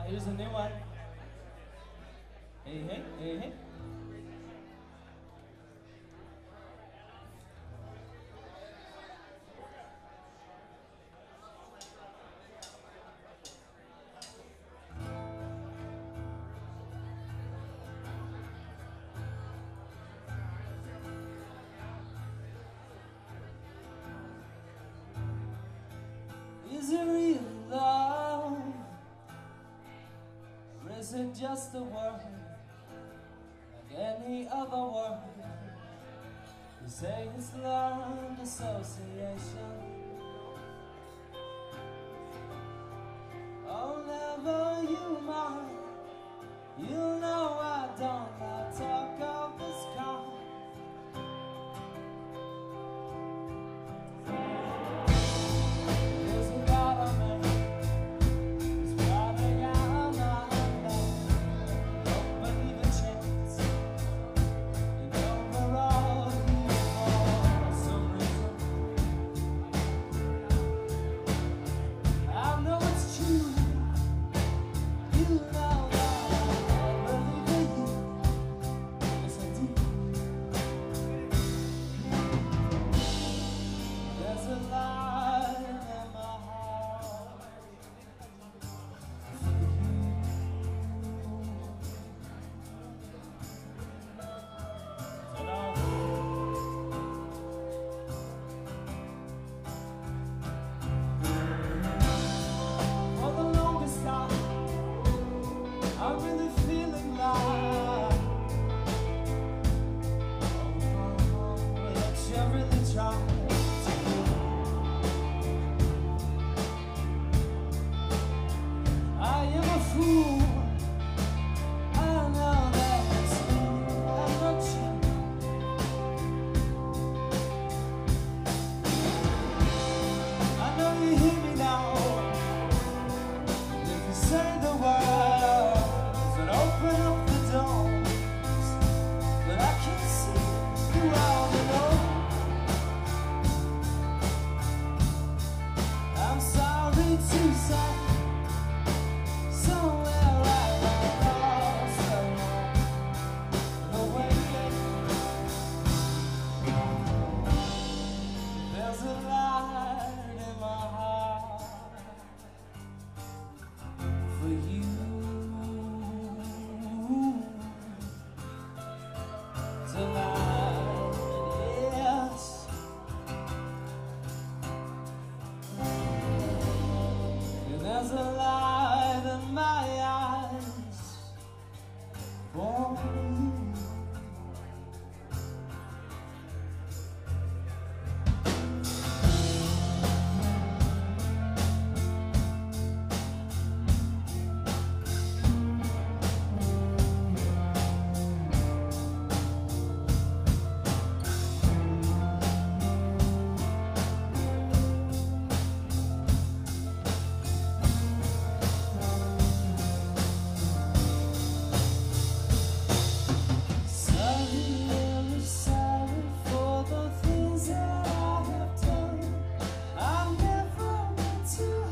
Here's a new one. Hey, hey, hey, hey. Is it real love? Or is it just a word like any other word? You say it's learned association. Oh, never you mind. You know I don't like talk of this kind. I'm really feeling like that you really tried to. I am a fool. I know that it's me. I'm not you. I know you hear me now. If you say the word, open up the doors, but I can't see you out alone. I'm sorry to say, somewhere I lost the way. There's a light in my heart for you. Yes. And there's a light in my eyes for you.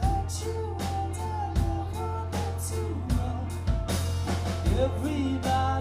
Everybody